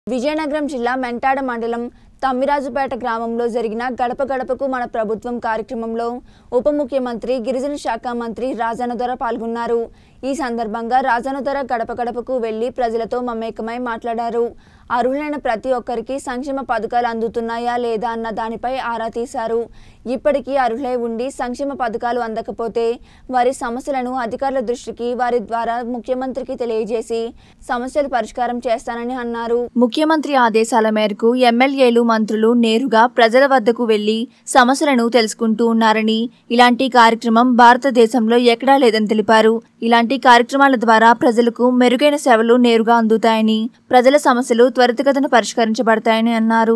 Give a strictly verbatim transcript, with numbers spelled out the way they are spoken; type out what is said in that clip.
విజయనగరం జిల్లా మెంటాడ మండలం తమ్మిరాజుపేట గ్రామంలో జరిగిన గడప గడపకు మన ప్రభుత్వం కార్యక్రమంలో ఉప ముఖ్యమంత్రి గిరిజన శాఖ మంత్రి రాజన్న దొర పాల్గొన్నారు। ఈ సందర్భంగా రాజన్న దొర గడప గడపకు వెళ్లి ప్రజలతో మమేకమై మాట్లాడారు। అర్హులైన ప్రతి ఒక్కరికి సంక్షేమ పథకాలు అందుతున్నాయా లేదా అన్న దానిపై ఆరా తీశారు। ఇప్పటికీ అర్హులై ఉండి సంక్షేమ పథకాలు అందకపోతే వారి సమస్యలను అధికారుల దృష్టికి వారి ద్వారా ముఖ్యమంత్రికి తెలియజేసి సమస్యలు పరిష్కారం చేస్తానని అన్నారు। ముఖ్యమంత్రి ఆదేశాల మేరకు ఎమ్మెల్యేలు మంత్రులు నేరుగా ప్రజల వద్దకు వెళ్లి సమస్యలను తెలుసుకుంటూ ఉన్నారని, ఇలాంటి కార్యక్రమం భారతదేశంలో ఎక్కడా లేదని తెలిపారు। ఇలాంటి కార్యక్రమాల ద్వారా ప్రజలకు మెరుగైన సేవలు నేరుగా అందుతాయని, ప్రజల సమస్యలు త్వరితగతిన పరిష్కరించబడతాయని అన్నారు।